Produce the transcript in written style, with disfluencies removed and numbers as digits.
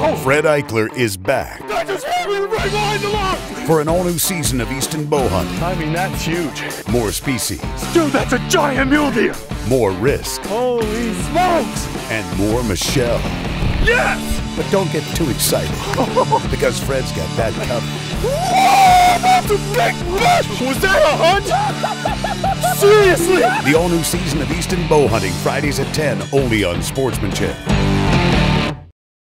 No! Fred Eichler is back I just hit me right behind the log! for an all-new season of EASTON Bowhunting. I mean, that's huge. More species, Dude, that's a giant mule deer! more risk, Holy smokes! and more Michelle. Yes! But don't get too excited, because Fred's got that covered. Whoa, that's a big fish! Was that a hunt? Seriously? The all-new season of EASTON Bowhunting, Fridays at 10, only on Sportsman Channel.